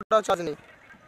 Charge নেই।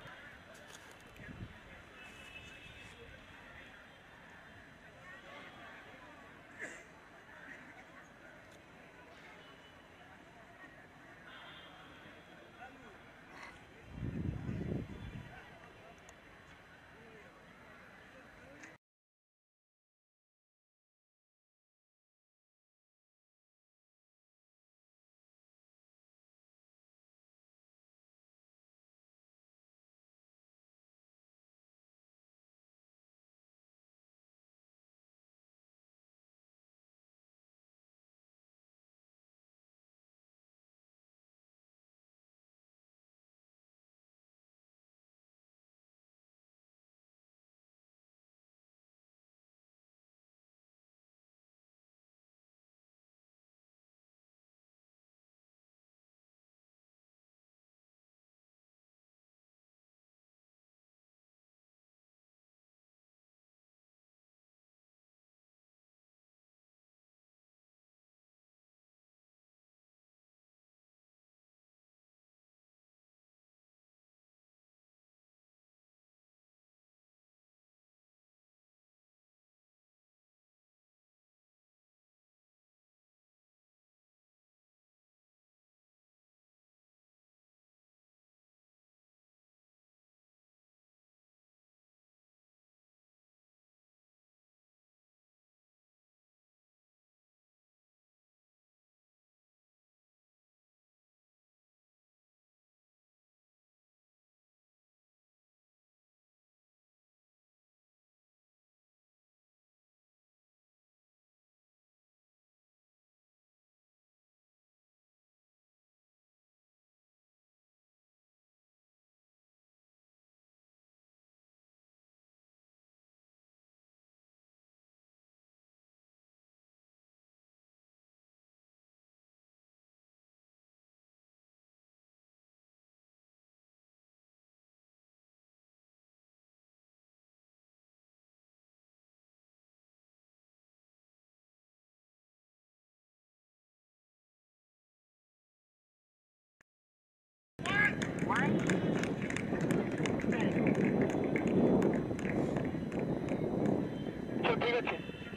ঠিক আছে।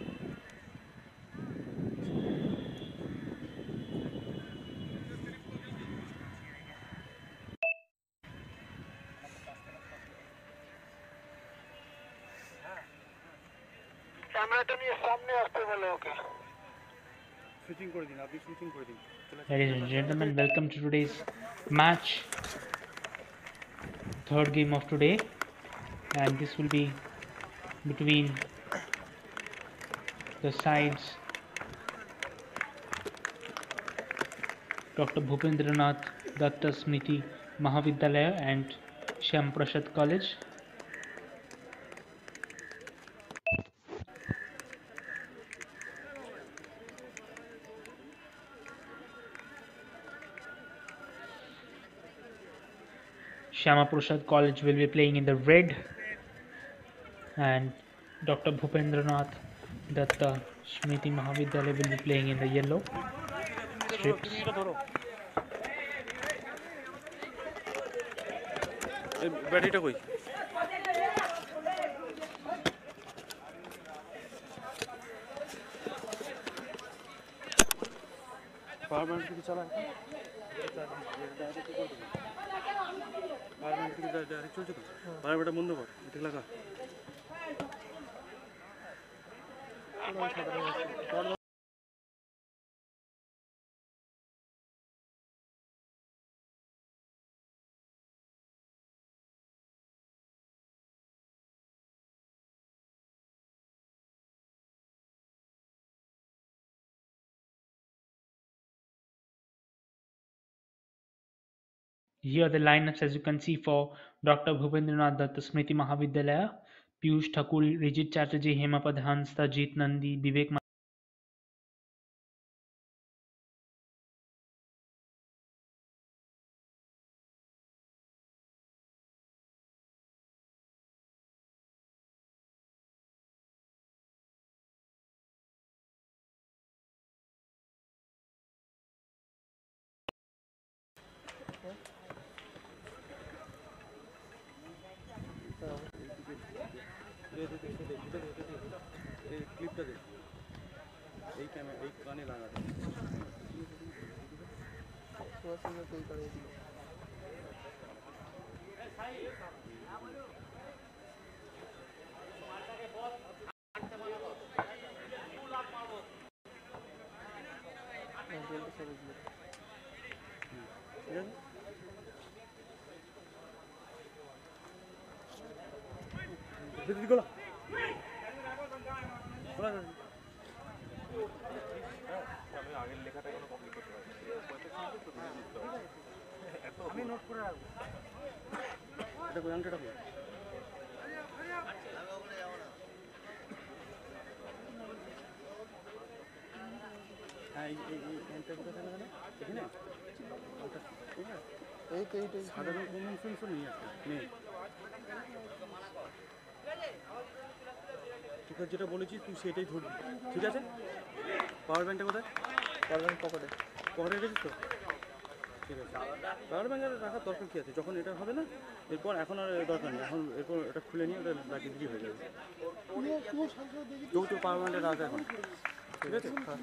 ক্যামেরাটা নিয়ে সামনে আসতে বলো ওকে। সুইচিং করে দিন, আপনি সুইচিং করে দিন। Ladies and gentlemen, welcome to today's match, third game of today, and this will be between the sides Dr. Bhupendranath Datta Smriti Mahavidyalaya and Shyam Prasad College. Shyama Prasad College will be playing in the red, and Dr. Bhupendranath Datta Smriti Mahavidyalaya will be playing in the yellow strips. ব্যাটারিটা কই? Power bank থেকে চালায়, power bank থেকে direct চলছে তো। পাওয়ার ব্যাংকটা বন্ধ কর, এটা লাগা। Here are the lineups as you can see for Dr. Bhupendranath Datta Smriti Mahavidyalaya, Piyush Thakur, Rijit Chatterjee, Hemapad Hansta, Jeet Nandi, Vivek এই ক্লিপটা দেখ, এই ক্যামেরা এই কানে লাগাতে। ঠিক আছে, দিদি গোলা গোলা আমি নোট করে রাখবো। এটা কই আংটিটা কই? হ্যাঁ এই আংটিটা কোথায় থাকে জানো? এখানে ওটা ঠিক আছে, এই সাধারণ কমন সেন্সও নেই একটা নেই। তোকে যেটা বলেছি তুই সেটাই ধরবি, ঠিক আছে? পাওয়ার ব্যাংকটা কোথায়? পাওয়ার ব্যাংক পকেটে রেখেছিস তো? ঠিক আছে, পাওয়ার ব্যাংক রাখার দরকার কী আছে? যখন এটা হবে না এরপর, এখন আর দরকার নেই, এখন এরপর এটা খুলে নিয়ে ওটা লাগিয়ে দিলেই হয়ে যাবে। তোর পাওয়ার ব্যাংকটা রাখ এখন, ঠিক আছে? হ্যাঁ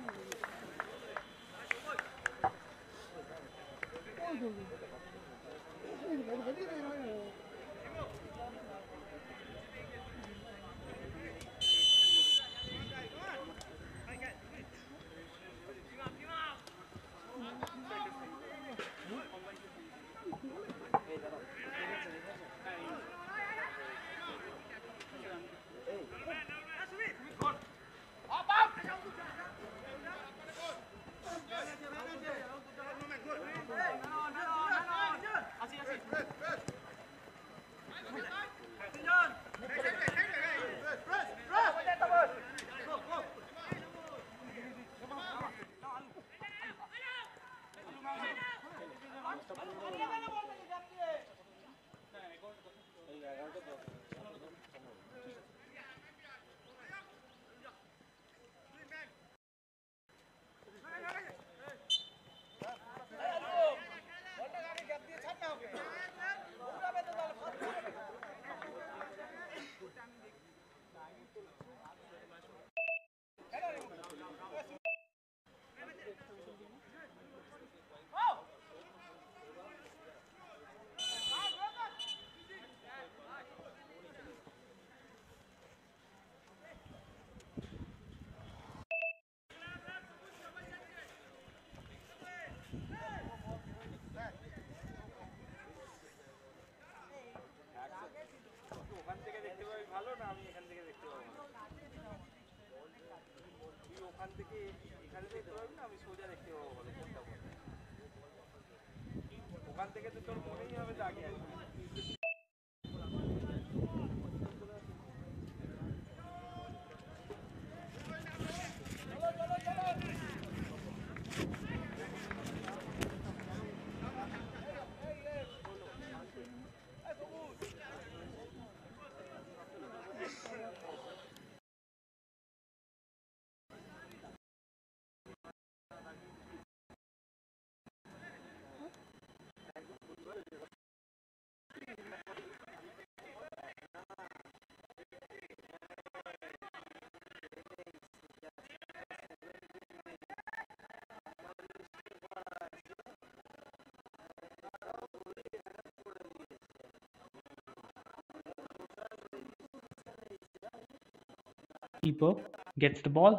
Keeper gets the ball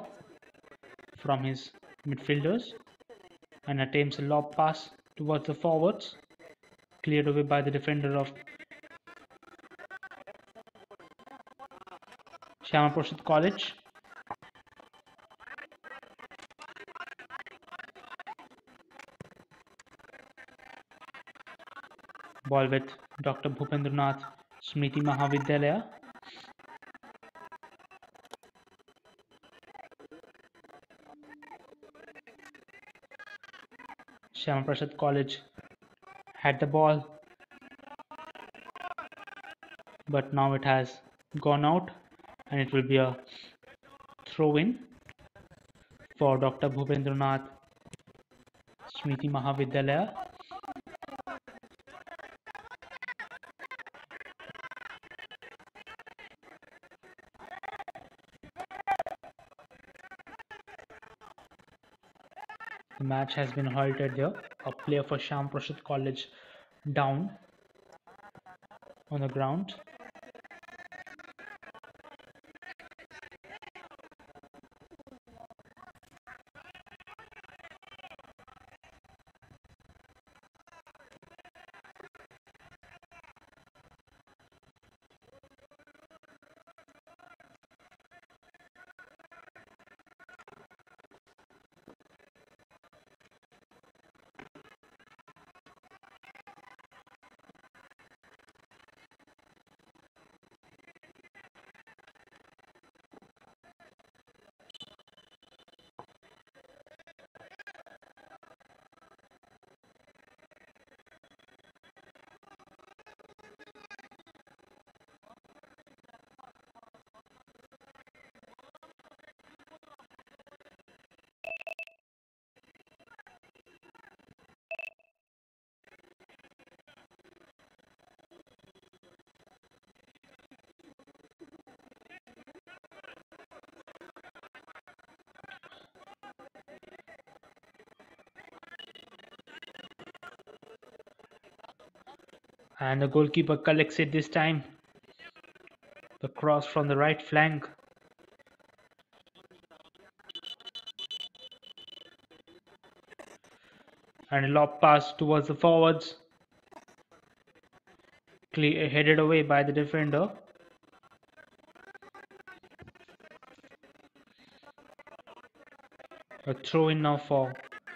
from his midfielders and attempts a lob pass towards the forwards, cleared away by the defender of Shyama Prasad College. Ball with Dr. Bhupendranath Smriti Mahavidyalaya. Shyama Prasad College had the ball, but now it has gone out and it will be a throw-in for Dr. Bhupendranath Smriti Mahavidyalaya. The match has been halted there. A player for Sham Prasad College down on the ground. And the goalkeeper collects it this time. The cross from the right flank. And a lob pass towards the forwards. Headed away by the defender. A throw in now for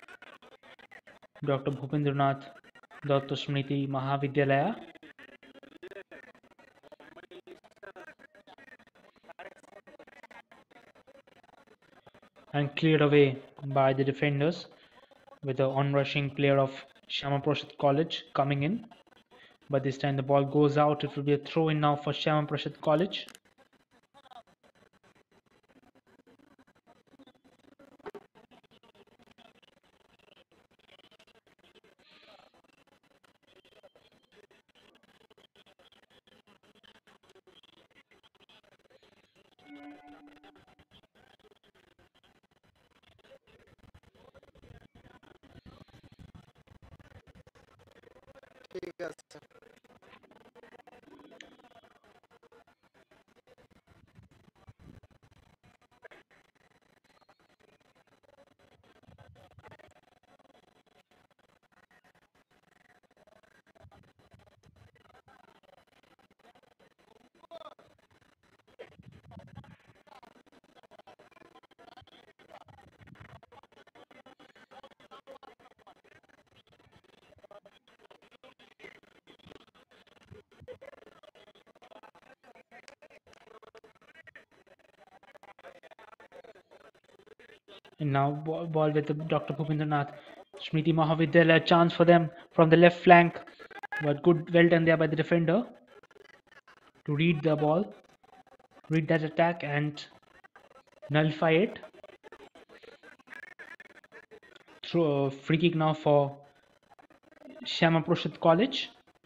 Dr. Bhupendranath Datta Smriti Mahavidyalaya. And cleared away by the defenders with the onrushing player of Shama Prasad College coming in. But this time the ball goes out. It will be a throw in now for Shama Prasad College. ঠিক আছে। And now ball with the Dr. Bhupendranath Smriti Mahavidyalaya, chance for them from the left flank, but well done there by the defender to read the ball, read that attack and nullify it. Throw free kick now for Shama Prasad College.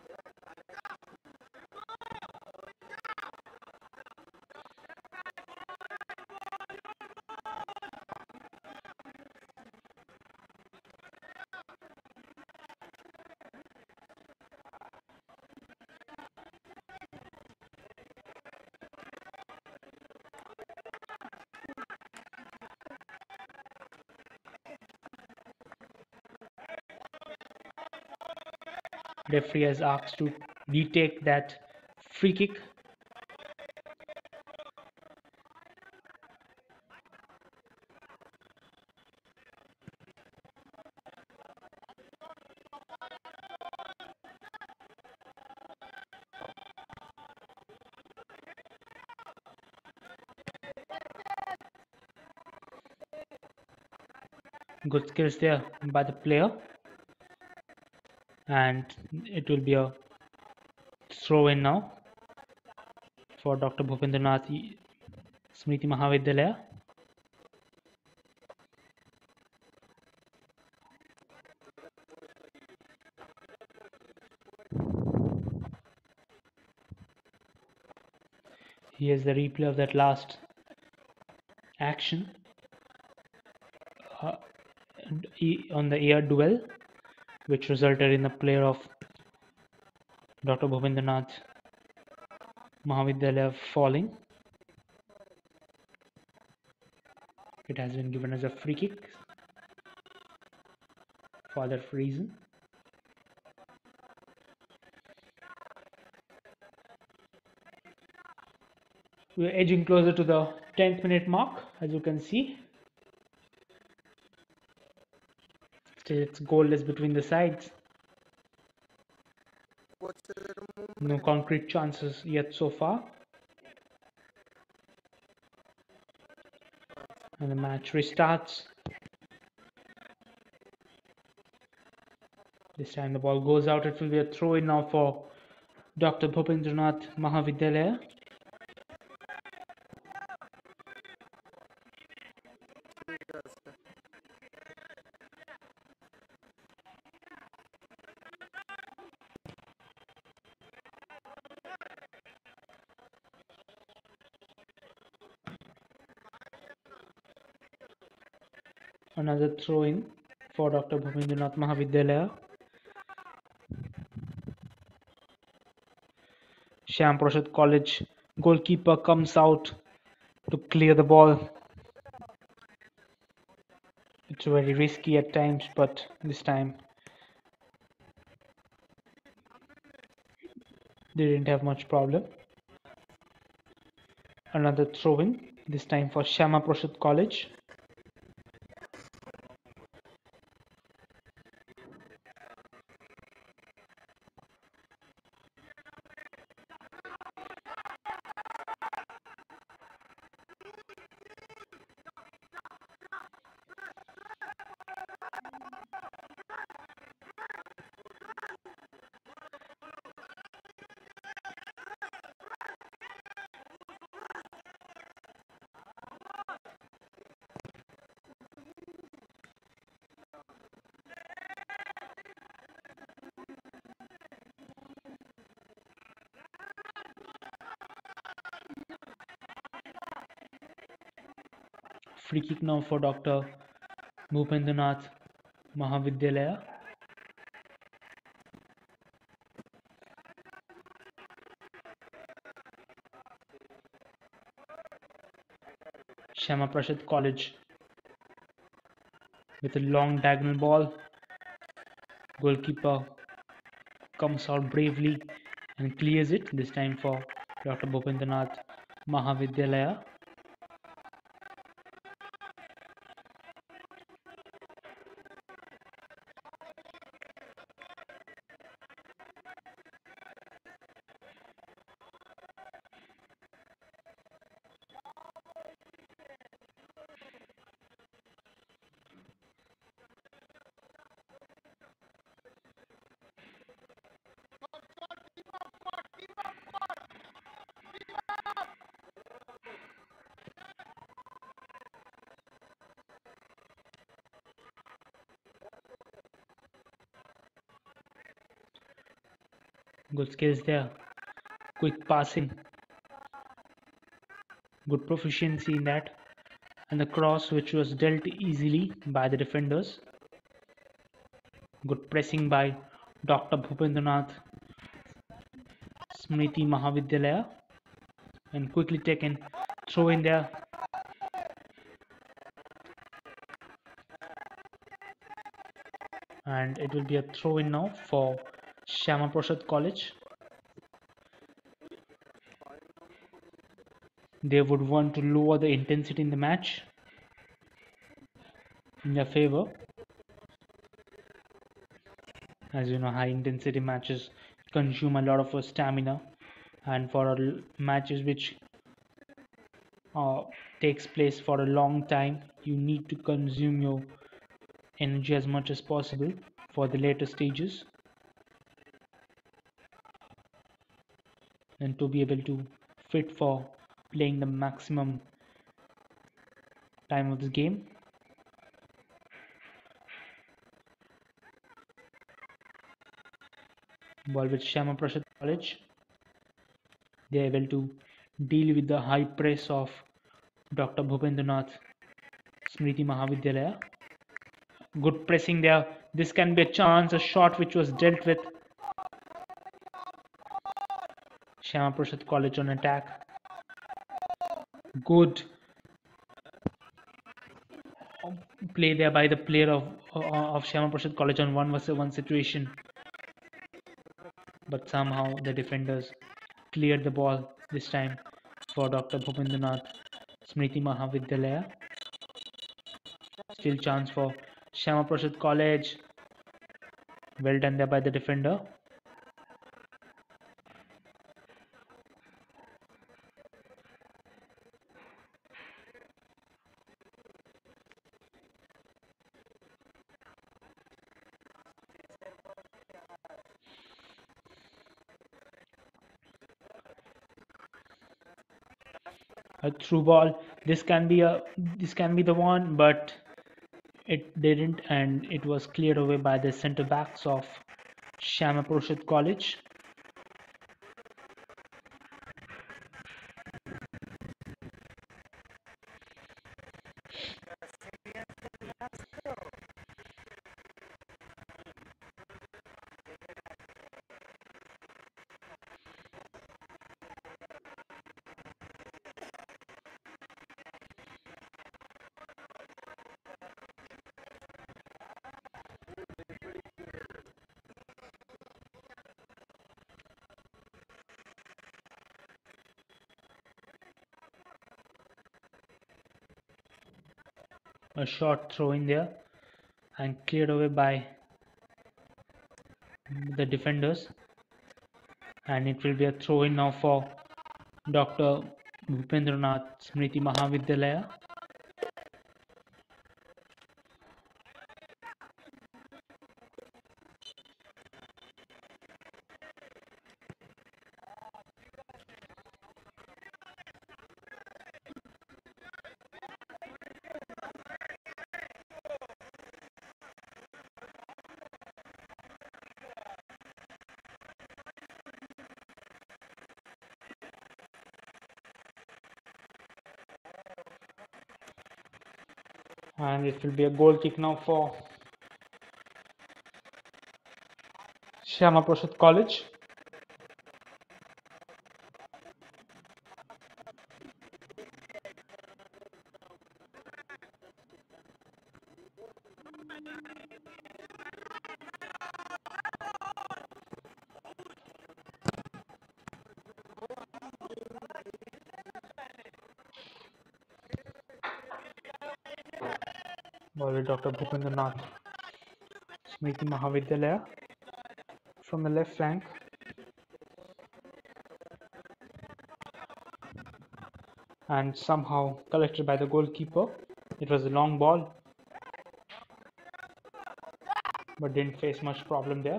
Referee has asked to retake that free kick. Good skills there by the player, and it will be a throw in now for Dr. Bhupendranath Smriti Mahavidyalaya. Here's the replay of that last action. on the air duel, which resulted in the player of Dr. Bhupendranath Mahavidyalaya falling. It has been given as a free kick for that reason. We're edging closer to the 10th minute mark, as you can see. Still, it's goalless between the sides. No concrete chances yet so far. And the match restarts. This time the ball goes out. It will be a throw in now for Dr. Bhupendranath Mahavidyalaya. Another throw in for Dr. Bhupendranath Mahavidyalaya. Shyam Prasad College goalkeeper comes out to clear the ball. It's very risky at times, but this time they didn't have much problem. Another throw in, this time for Shyama Prasad College. Free kick now for Dr. Bhupendranath Mahavidyalaya. Shyama Prasad College with a long diagonal ball. Goalkeeper comes out bravely and clears it, this time for Dr. Bhupendranath Mahavidyalaya. Good skills there, quick passing, good proficiency in that, and the cross which was dealt easily by the defenders. Good pressing by Dr. Bhupendranath Smriti Mahavidyalaya, and quickly taken throw in there. And it will be a throw in now for Shyama Prasad College. They would want to lower the intensity in the match in their favor. As you know, high intensity matches consume a lot of stamina, and for matches which takes place for a long time, you need to consume your energy as much as possible for the later stages, and to be able to fit for playing the maximum time of the game. Ball with Shyama Prasad College. They are able to deal with the high press of Dr. Bhupendranath Smriti Mahavidyalaya. Good pressing there. This can be a chance, a shot which was dealt with. Shyama Prasad College on attack. Good play there by the player of Shyama Prasad College on 1 vs 1 situation. But somehow the defenders cleared the ball this time for Dr. Bhupendranath Smriti Mahavidyalaya. Still chance for Shyama Prasad College. Well done there by the defender. A through ball. This can be the one, but it didn't, and it was cleared away by the centre backs of Shyama Prasad College. A short throw in there and cleared away by the defenders, and it will be a throw in now for Dr. Bhupendranath Smriti Mahavidyalaya. And it will be a goal kick now for Shyama Prasad College. Ball with Dr. Bhupendranath Smriti Mahavidyalaya from the left flank. And somehow collected by the goalkeeper. It was a long ball, but didn't face much problem there.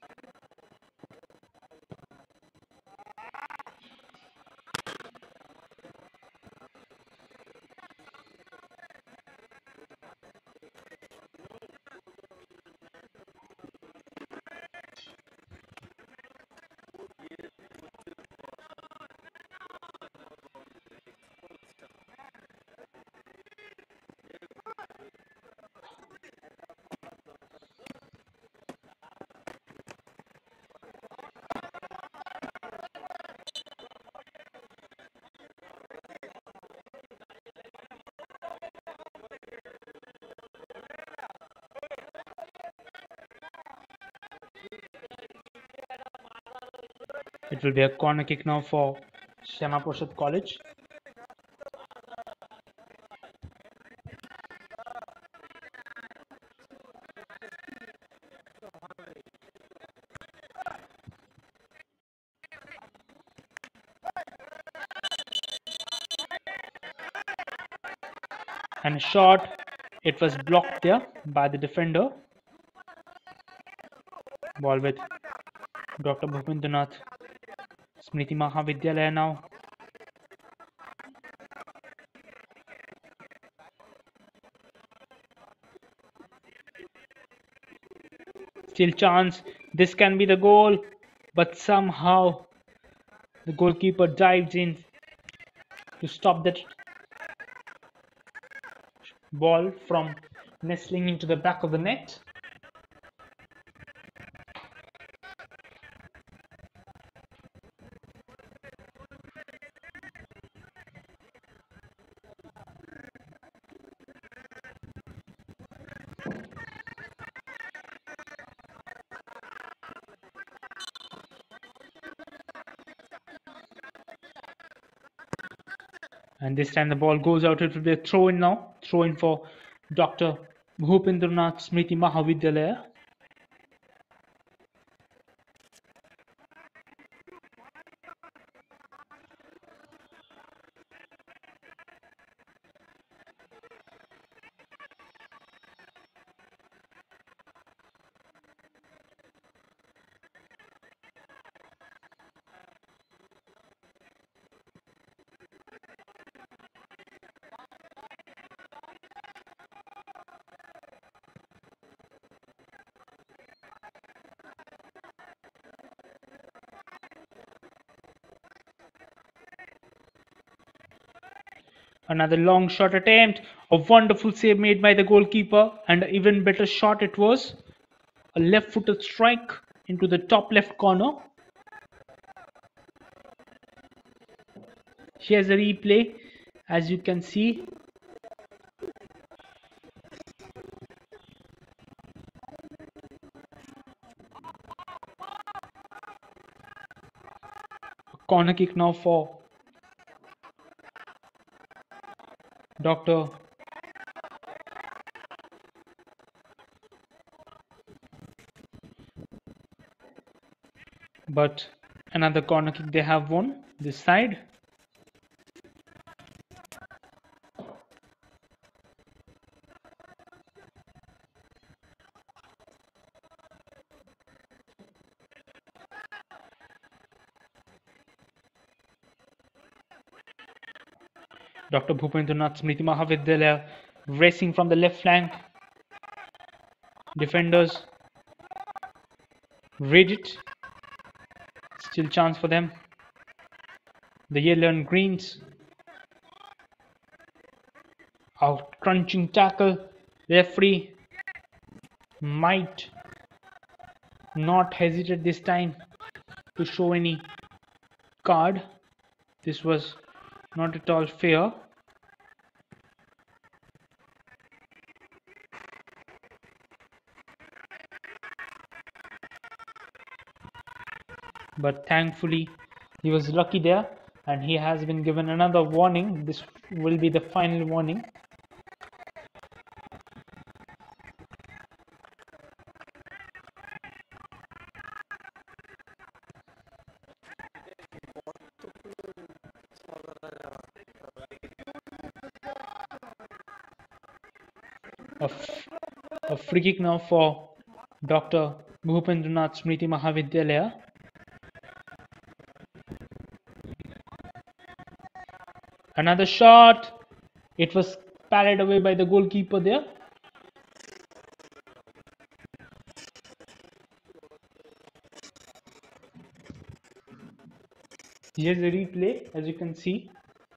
It will be a corner kick now for Shyama Prasad College. And a shot, it was blocked there by the defender. Ball with Dr. Bhupendranath Smriti Mahavidyalaya now. Still chance, this can be the goal, but somehow the goalkeeper dives in to stop that ball from nestling into the back of the net. And this time the ball goes out. It will be a throw in now. Throw in for Dr. Bhupendranath Smriti Mahavidyalaya. Another long shot attempt. A wonderful save made by the goalkeeper, and an even better shot it was. A left-footed strike into the top left corner. Here's a replay, as you can see. Corner kick now for Dr. But another corner kick they have won this side. Dr. Bhupendranath Smriti Mahavidyalaya racing from the left flank. Defenders read it. Still chance for them. The yellow and greens. Out crunching tackle. Referee might not hesitate this time to show any card. This was not at all fair. But thankfully he was lucky there, and he has been given another warning. This will be the final warning. A free kick now for Dr. Bhupendranath Smriti Mahavidyalaya. Another shot. It was parried away by the goalkeeper there. Here's the replay, as you can see.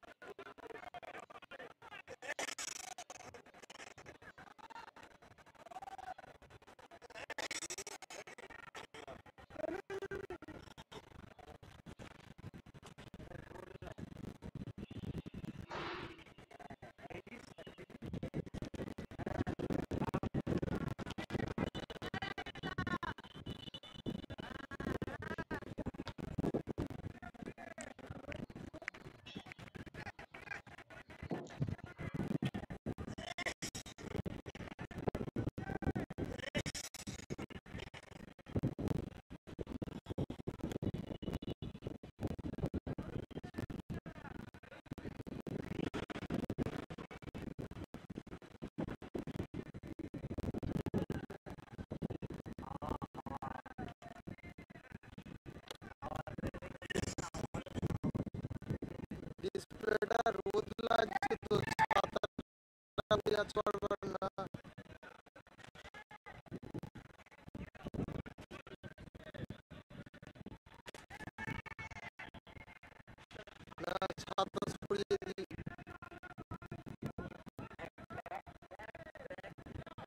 ডিসপ্লেটা রোদ লাগছে তো ছাতাটা বোঝা চলবে না। না ছাতা সরিয়ে দিই।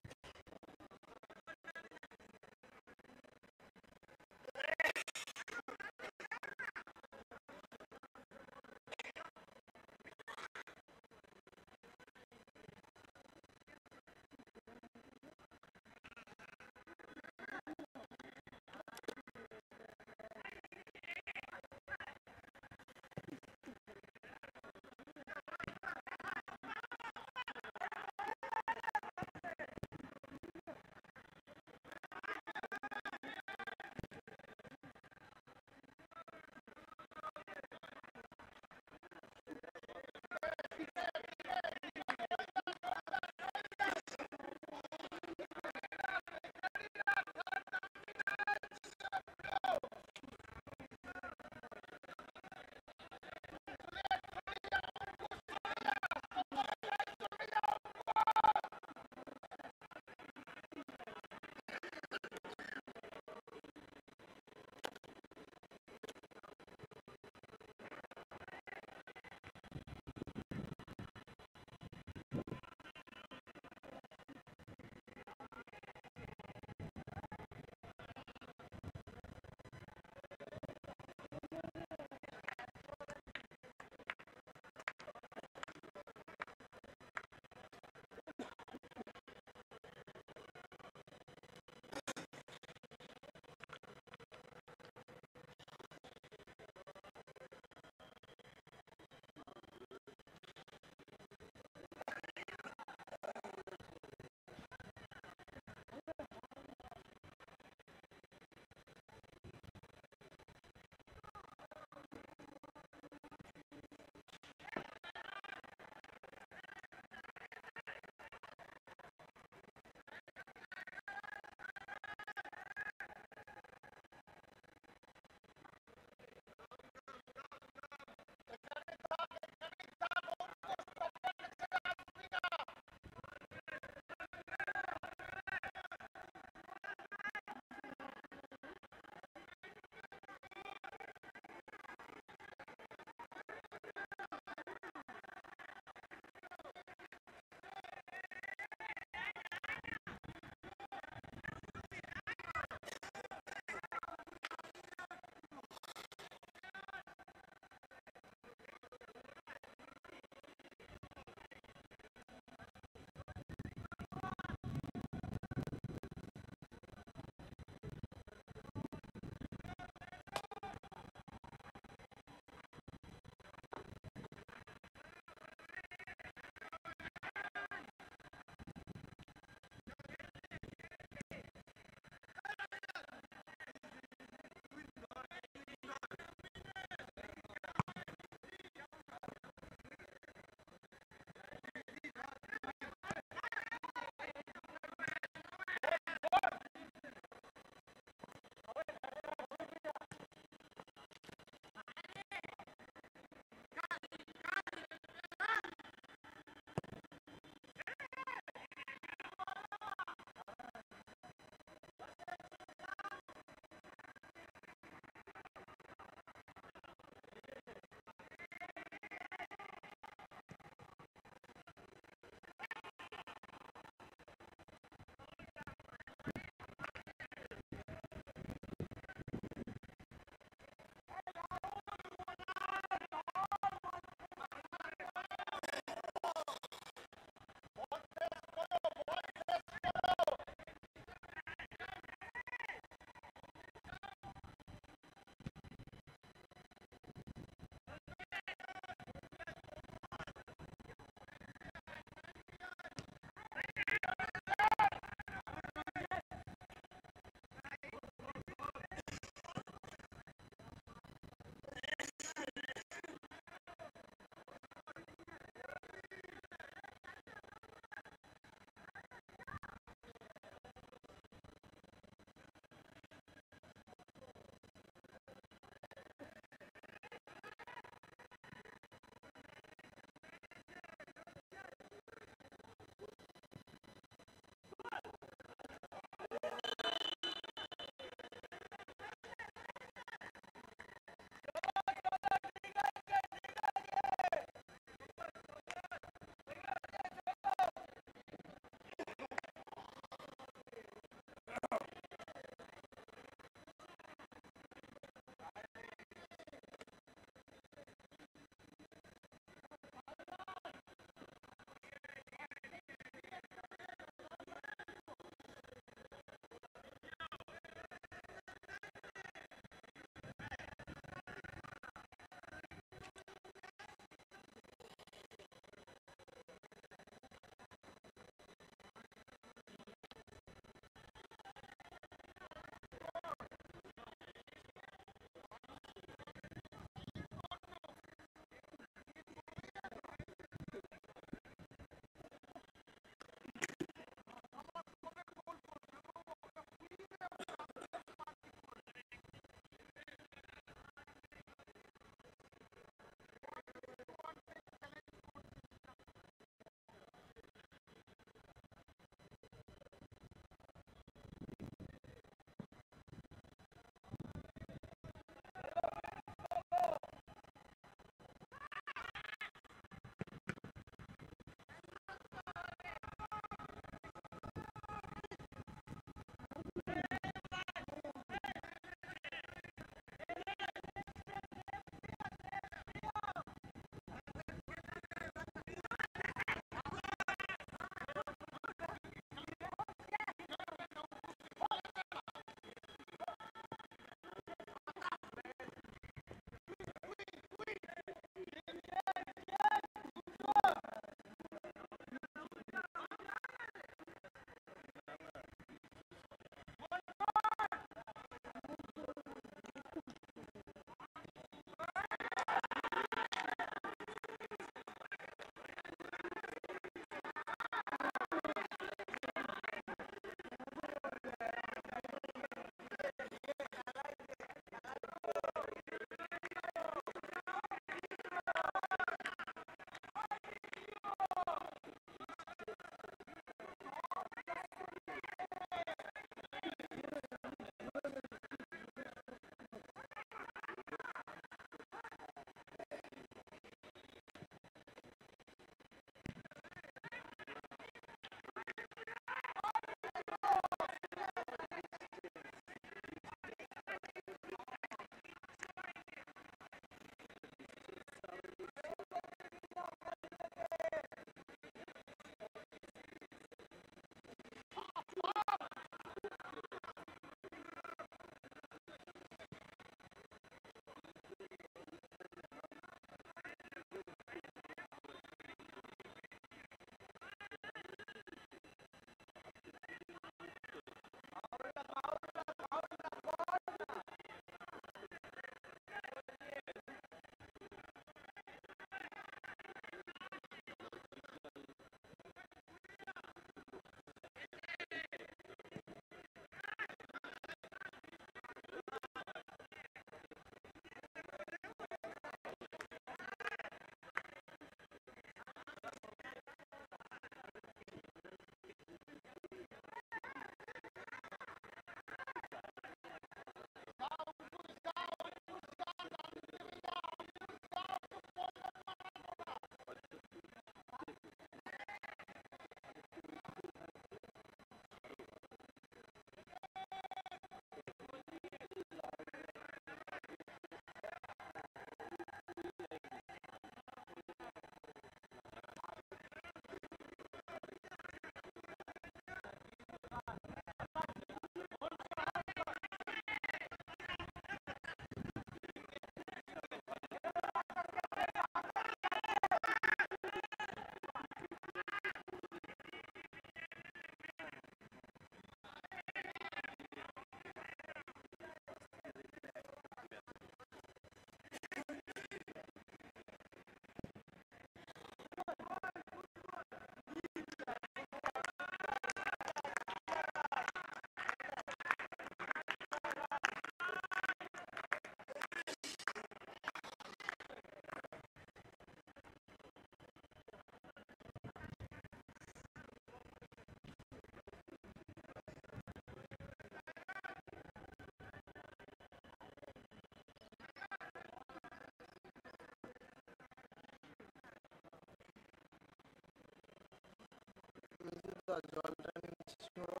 নিচে তো জলটা নিচ্ছিস জলটা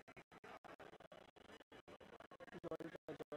জল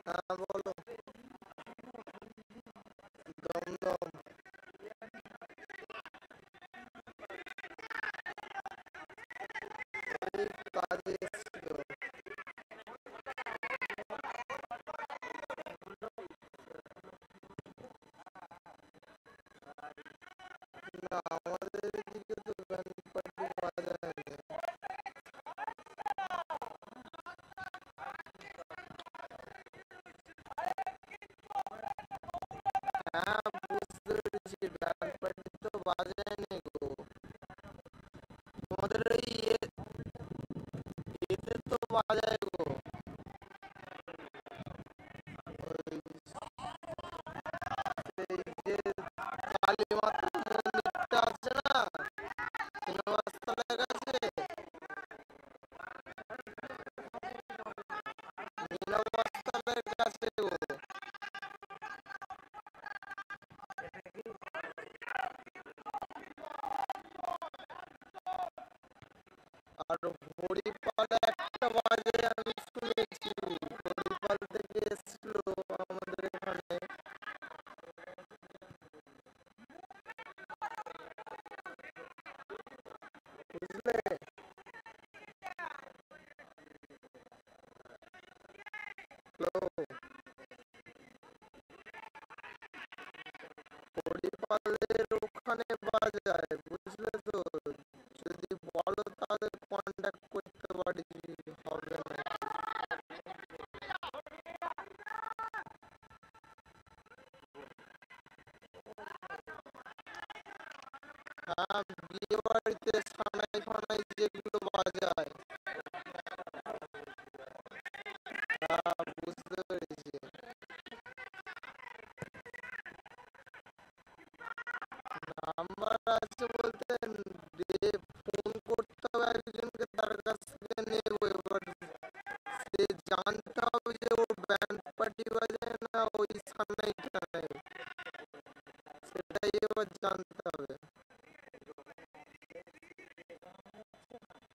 হ্যাঁ বলো। দমদম। এই কাজে এসেছিল। না আমাদের এদিকে তো ব্যান্ড পার্টি বাজায়নি। হ্যাঁ বুঝতে পেরেছি, ব্যান্ড পার্টি তো বাজায়নি গো। তোমাদের ওই এতে তো বাজায় গো। ওই সেই যে কালী মাতার মন্দিরটা আছে না সিনেমাস্থলের কাছে, সিনেমাস্থলের কাছে গো। আর হরিপাল একটা বাজে আমি শুনেছি, হরিপাল থেকে এসছিল আমাদের এখানে। বুঝলে? হ্যালো, হরিপালের ওখানে বাজায়, বুঝলে তো? যদি বলো তাহলে কন্ট্যাক্ট করতে পারি, হবে নাকি। হ্যাঁ বিয়ে বাড়িতে সানাই ফানাই যেগুলো বাজায়। হ্যাঁ বুঝতে পেরেছি। নাম্বার আছে বলতে ফোন করতে হবে একজনকে, তার কাছ থেকে নেবো। এবার সে জানতে হবে যে ও ব্যান্ড পার্টি বাজায় না ওই সানাই টানাই, সেটাই এবার জানতে হবে।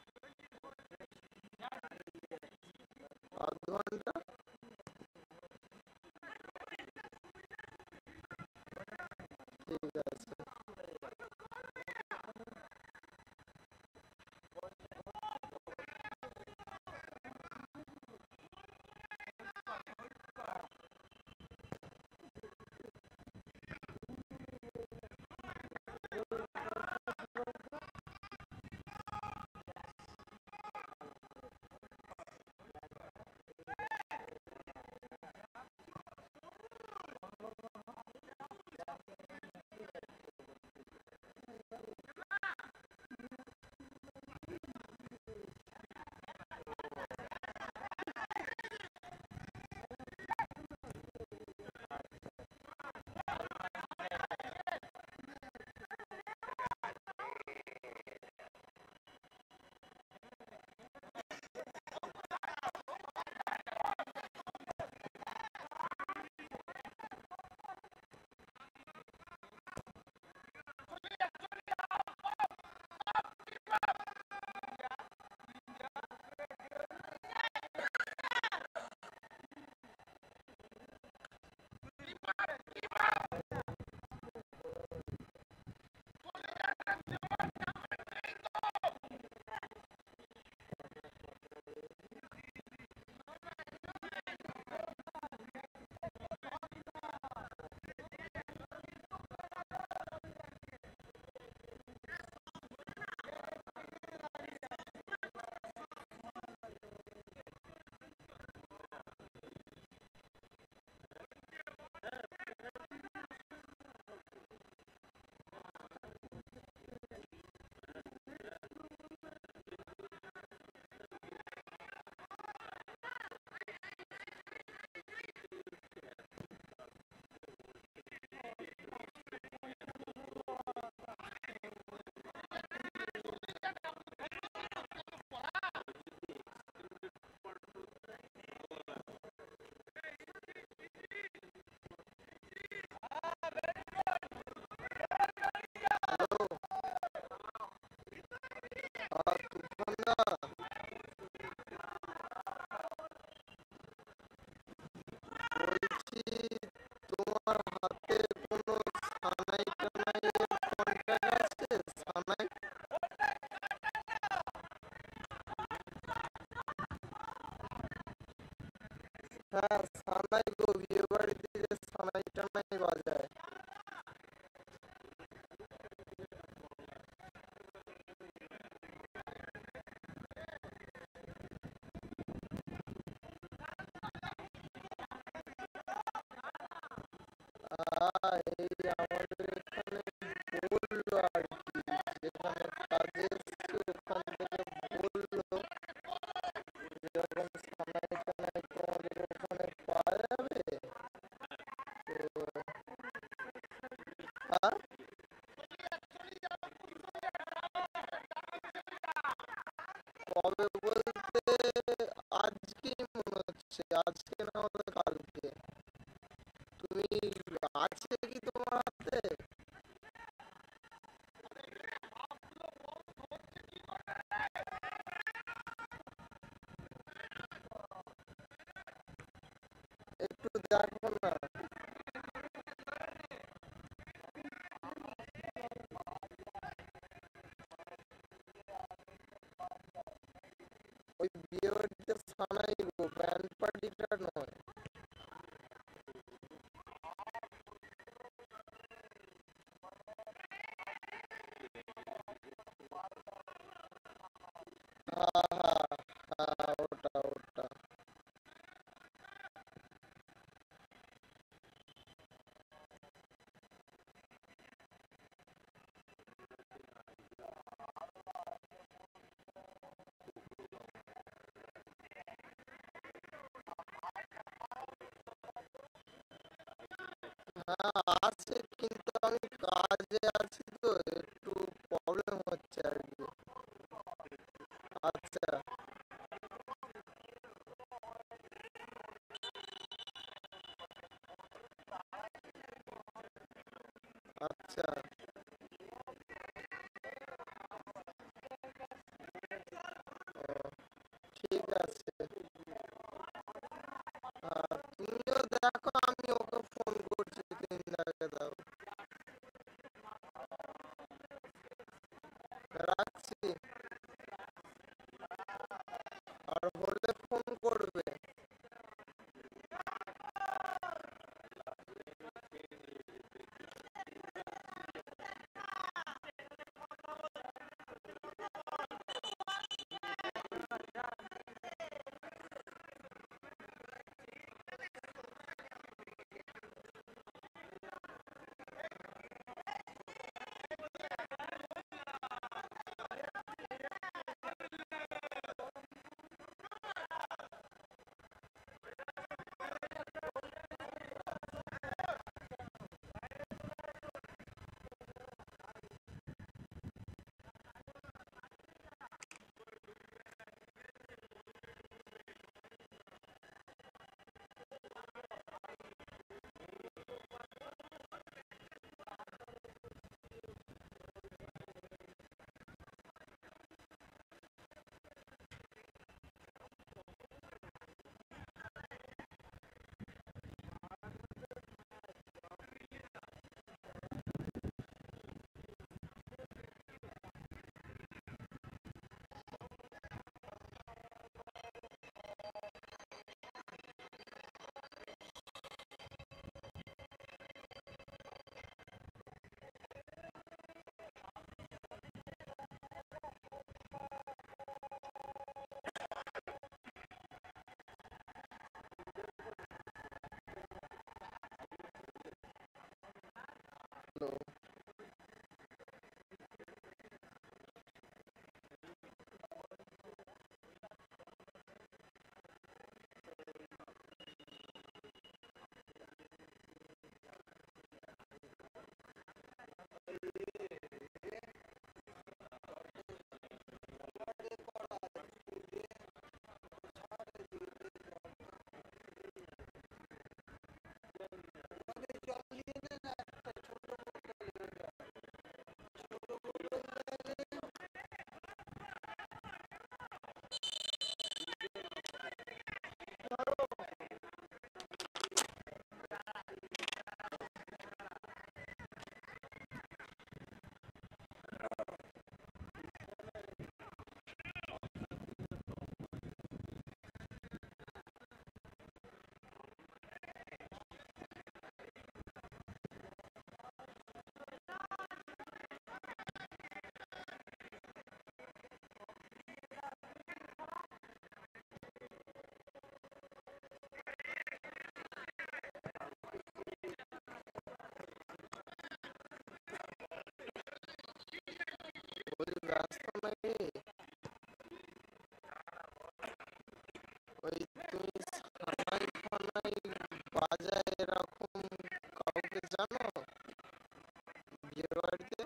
হ্যাঁ সানাই গো, বিয়ে বাড়িতে যে সানাই টানাই বাজায়। এই আমাদের এখানে বললো আর কি, যেখানে কাজে এসছি ওখান থেকে বললো যখন সানাই টানাই তোমাদের ওখানে পাওয়া যাবে। তো হ্যাঁ, কবে বলতে আজকেই মনে হচ্ছে, আজকে না হলে কালকে। তুমি আছে কি তোমার হাতে? একটু দেখো না। ওই বিয়ে বাড়িতে সানাই গো, ব্যান্ড পার্টিটা নয়। হ্যাঁ হ্যাঁ হ্যাঁ, ওটা ওটা। হ্যাঁ আছে, কিন্তু আমি কাজে আছি তো একটু প্রবলেম হচ্ছে আর কি। আচ্ছা আচ্ছা, ঠিক আছে। তুমিও দেখো, আমি ওকে ফোন করছি 3 দিন আগে, দাও। নাকি? ওই তুমি সানাই ফানাই বাজায় এরকম কাউকে জানো বিয়ে বাড়িতে?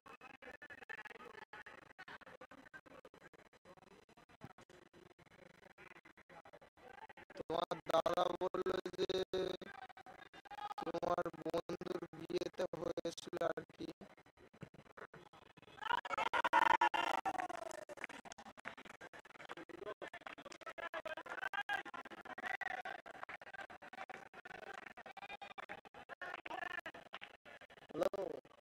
তোমার দাদা বললো যে তোমার বন্ধুর বিয়েতে হয়েছিল আর কি। হ্যালো,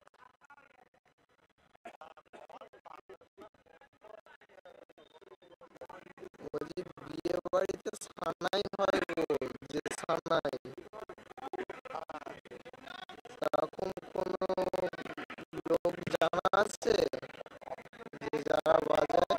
বলছি বিয়ে বাড়িতে সানাই হয় গো, যে সানাই এরকম কোনো লোক জানা আছে যে যারা বাজায়?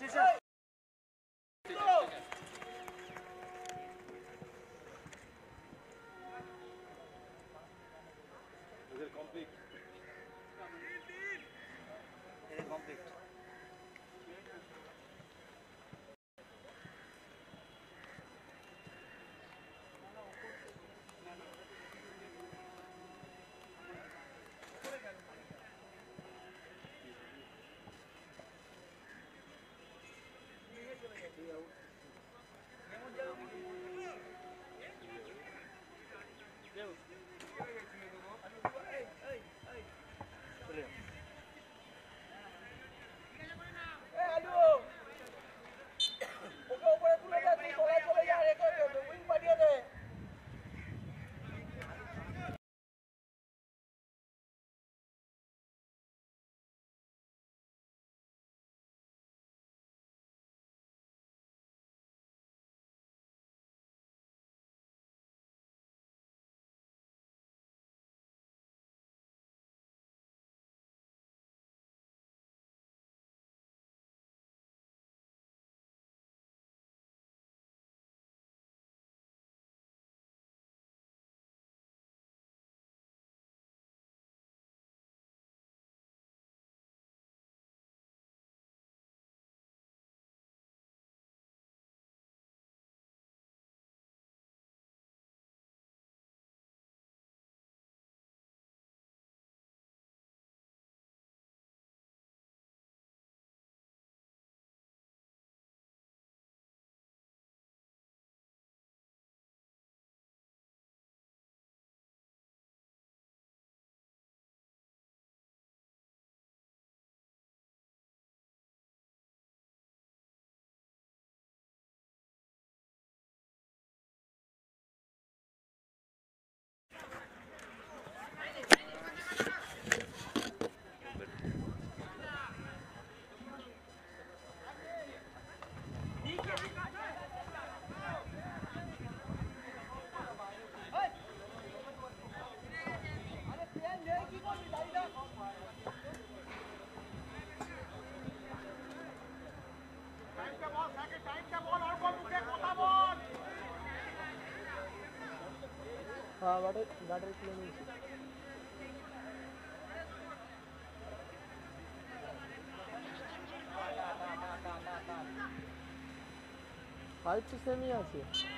হাইট তো সেমই আছে।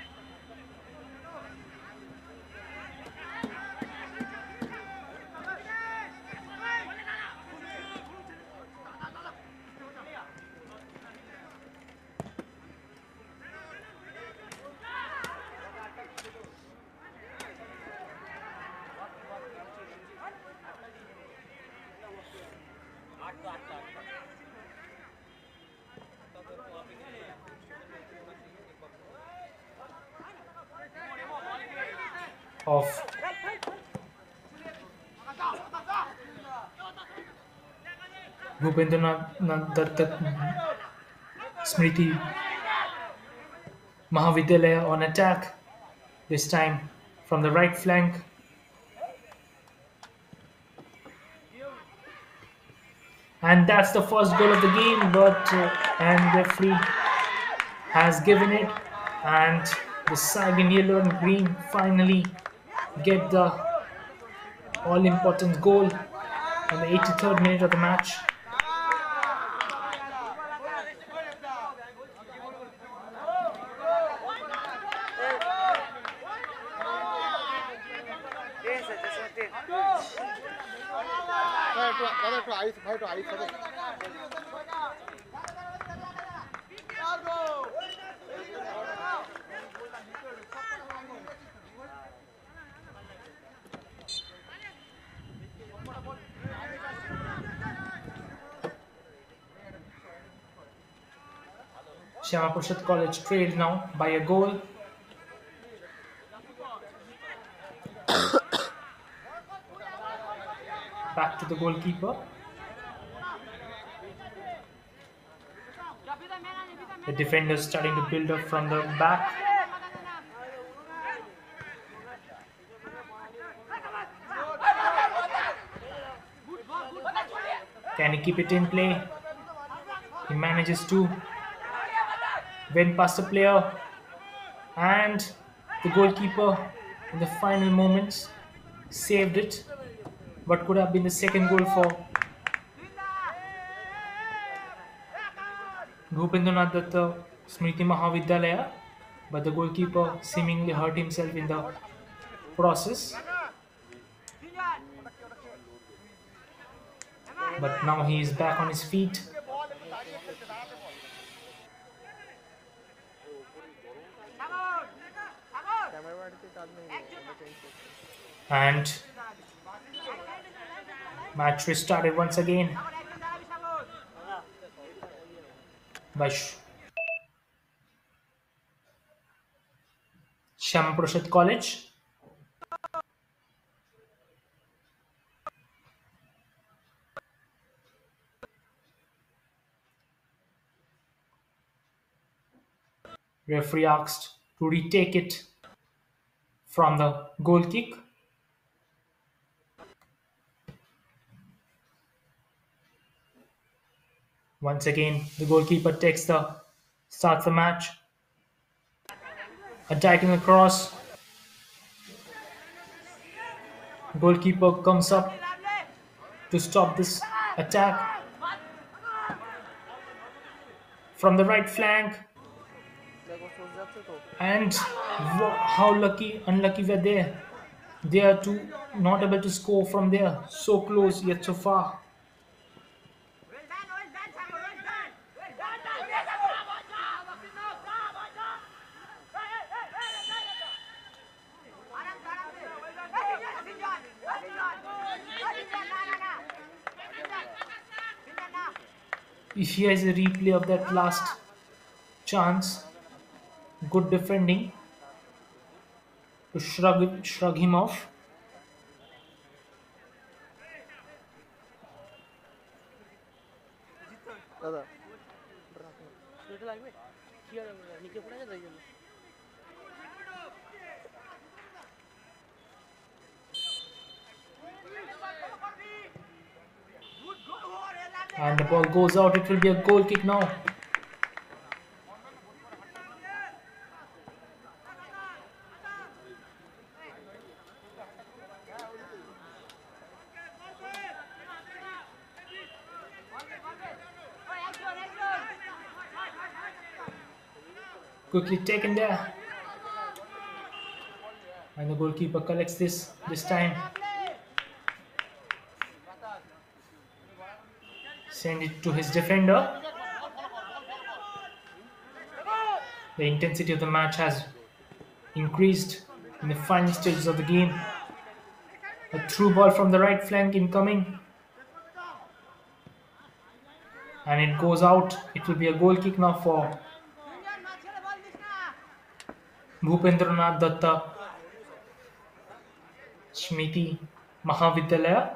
of Bhupendranath Datta Smriti Mahavidyalaya on attack, this time from the right flank. And that's the first goal of the game, but and referee has given it, and the side in yellow and green finally get the all-important goal in the 83rd minute of the match. Shyama Prasad College trailed now by a goal. Back to the goalkeeper. The defenders starting to build up from the back. Can he keep it in play? He manages to. went past the player, and the goalkeeper in the final moments saved it. What could have been the second goal for Bhupendranath Datta Smriti Mahavidyalaya, but the goalkeeper seemingly hurt himself in the process. But now he is back on his feet. And match restarted once again by Shyama Prasad College. Referee asked to retake it from the goal kick. Once again, the goalkeeper starts the match. A diagonal cross. Goalkeeper comes up to stop this attack from the right flank. And how unlucky were they? They are not able to score from there. So close yet so far. Here is a replay of that last chance. Good defending to shrug him off. And the ball goes out. It will be a goal kick now. Quickly taken there. And the goalkeeper collects this time. Send it to his defender. The intensity of the match has increased in the final stages of the game. A through ball from the right flank incoming. And it goes out. It will be a goal kick now for Bhupendranath Datta Smriti Mahavidyalaya.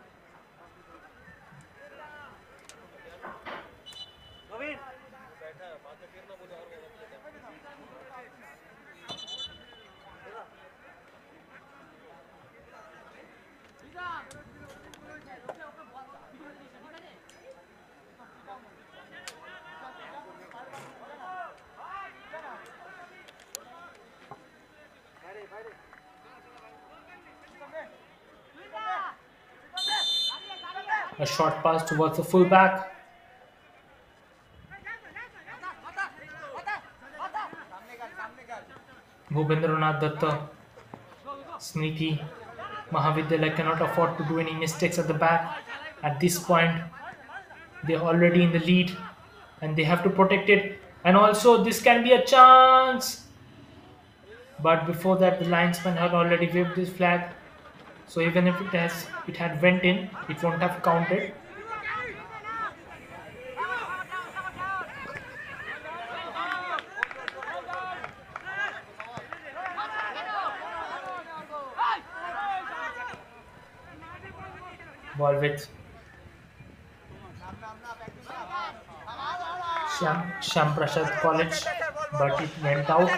A short pass towards the fullback. Bhupendranath Datta Smriti Mahavidyalaya cannot afford to do any mistakes at the back. At this point, they are already in the lead and they have to protect it. And also, this can be a chance. But before that, the linesman had already waved his flag. So even if it had went in, it won't have counted. Ball with Shyama Prasad College, but it went out.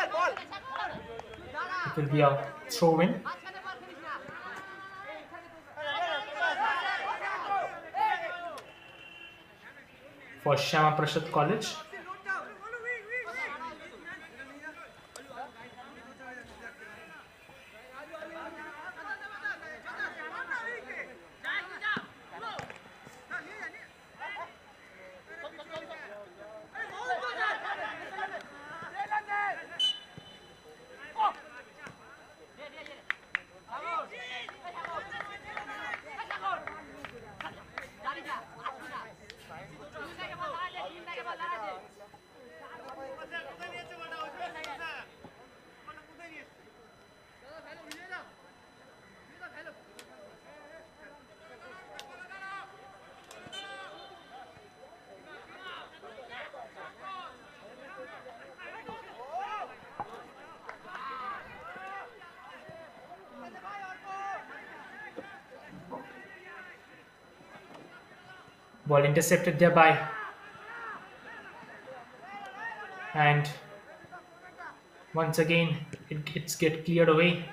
It will be a throw-in. For Shyama Prasad College. Ball intercepted there by, and once again it gets cleared away.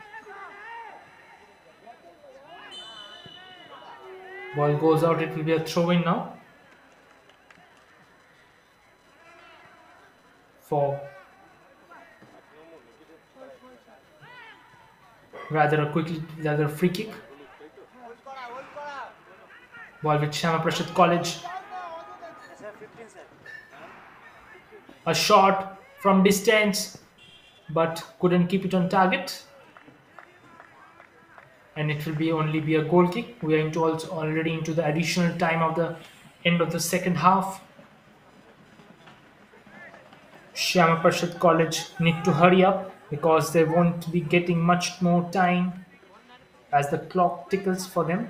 Ball goes out. It will be a throw-in now for rather free kick. Ball with Shama Prasad College. A shot from distance, but couldn't keep it on target. And it will only be a goal kick. We are already into the additional time of the end of the second half. Shama Prasad College need to hurry up because they won't be getting much more time as the clock tickles for them.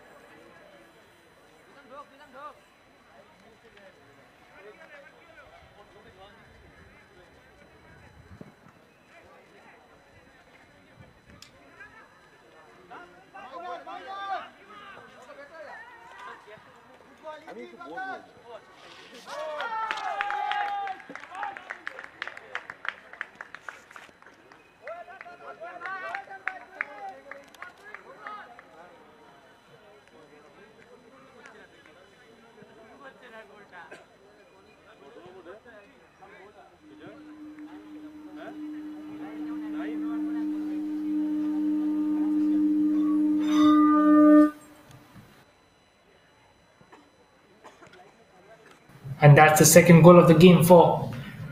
And that's the second goal of the game for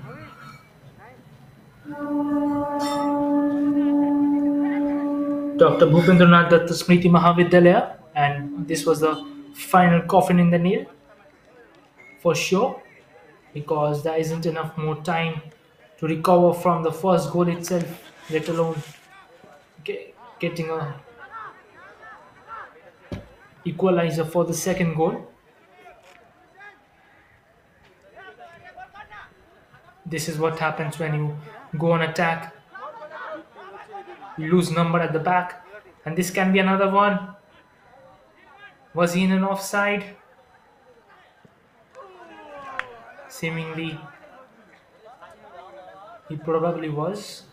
Dr. Bhupendranath Datta Smriti Mahavidyalaya, and this was the final coffin in the nail for sure, because there isn't enough more time to recover from the first goal itself, let alone getting a equalizer for the second goal. This is what happens when you go on attack. You lose number at the back, and this can be another one. Was he in an offside? Seemingly, he probably was.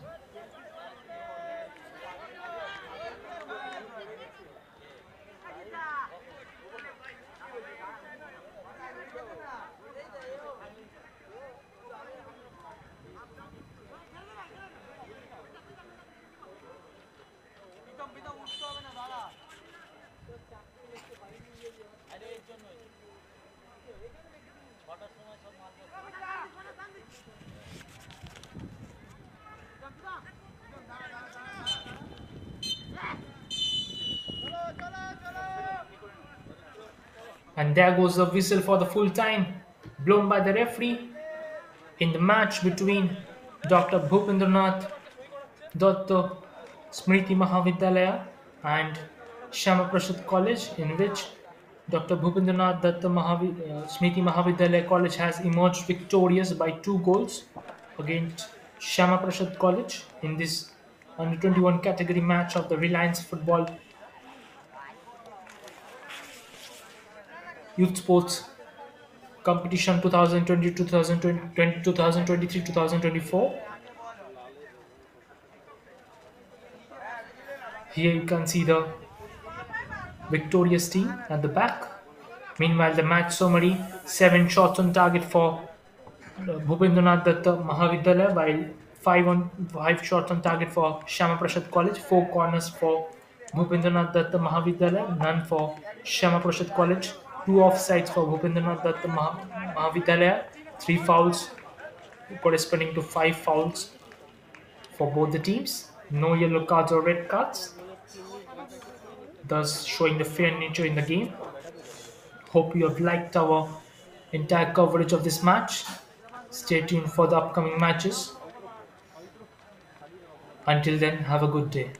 And there goes the whistle for the full time, blown by the referee in the match between Dr. Bhupendranath Datta Smriti Mahavidyalaya and Shama Prasad College, in which Dr. Bhupendranath Datta Smriti Mahavidyalaya College has emerged victorious by 2 goals against Shama Prasad College in this under 21 category match of the Reliance Football Youth Sports Competition 2023-2024. Here you can see the victorious team at the back. Meanwhile, the match summary: 7 shots on target for Bhupendranath Datta Mahavidyalaya, while 5 shots on target for Shama Prasad College, 4 corners for Bhupendranath Datta Mahavidyalaya, none for Shama Prasad College, 2 offsides for Bhupendranath Datta Mahavidyalaya, 3 fouls corresponding to 5 fouls for both the teams, no yellow cards or red cards, thus showing the fair nature in the game. Hope you have liked our entire coverage of this match. Stay tuned for the upcoming matches. Until then, have a good day.